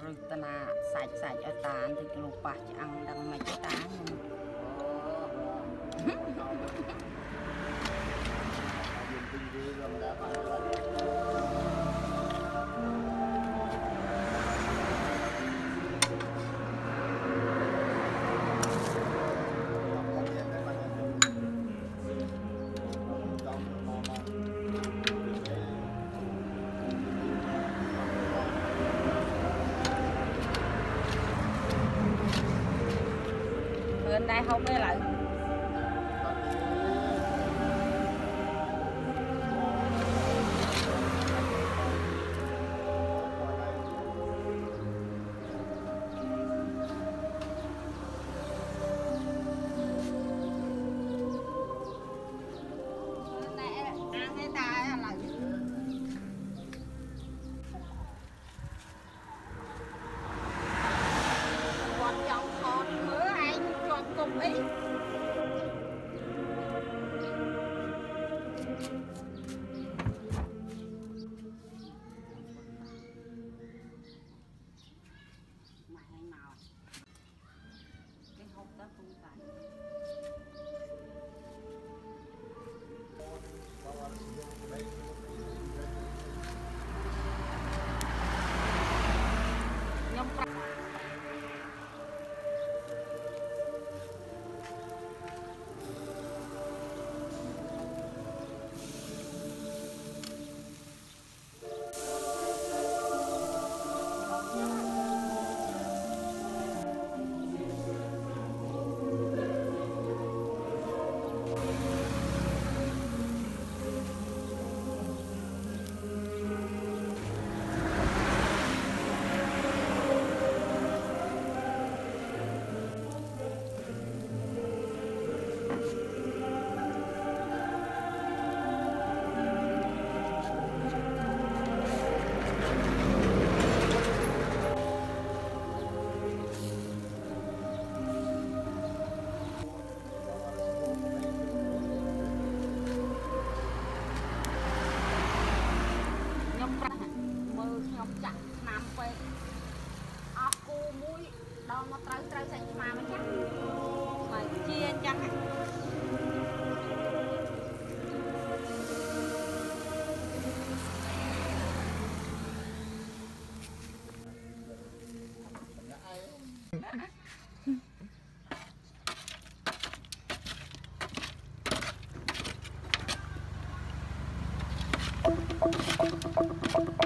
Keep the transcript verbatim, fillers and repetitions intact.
ตนาใส่ใส่เอาตาถึงลูกปะจะอังดังไม่ใช่ตาได้không về lại một trâu trâu xanh mà mới chắc mà chia chắc Thank you.